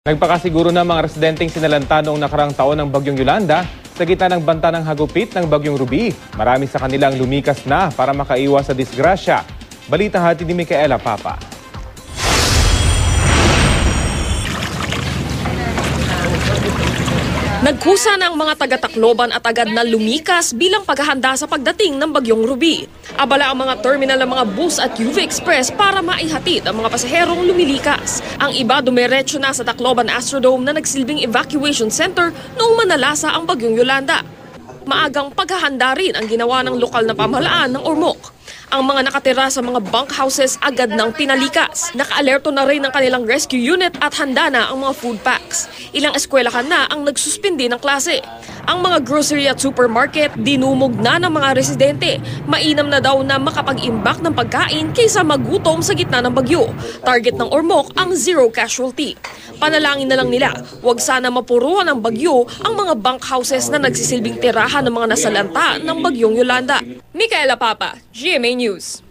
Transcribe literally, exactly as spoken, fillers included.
Nagpakasiguro na mga residenteng sinalanta noong nakarang taon ng Bagyong Yolanda sa gitna ng banta ng hagupit ng Bagyong Ruby. Marami sa kanilang lumikas na para makaiwas sa disgrasya. Balita hatid ni Micaela Papa. Nagkusa na ang mga taga-Tacloban at agad na lumikas bilang paghahanda sa pagdating ng Bagyong Ruby. Abala ang mga terminal ng mga bus at U V Express para maihatid ang mga pasaherong lumilikas. Ang iba dumiretso na sa Tacloban Astrodome na nagsilbing evacuation center noong manalasa ang Bagyong Yolanda. Maagang paghahanda rin ang ginawa ng lokal na pamahalaan ng Ormoc. Ang mga nakatira sa mga bunkhouses agad nang pinalikas. Naka-alerto na rin ang kanilang rescue unit at handa na ang mga food packs. Ilang eskwelahan na ang nagsuspindi ng klase. Ang mga grocery at supermarket dinumog na ng mga residente. Mainam na daw na makapag-imbak ng pagkain kaysa magutom sa gitna ng bagyo. Target ng Ormoc ang zero casualty. Panalangin na lang nila, huwag sana mapuruhan ng bagyo ang mga bunkhouses na nagsisilbing tirahan ng mga nasalanta ng Bagyong Yolanda. Micaela Papa, G M A News.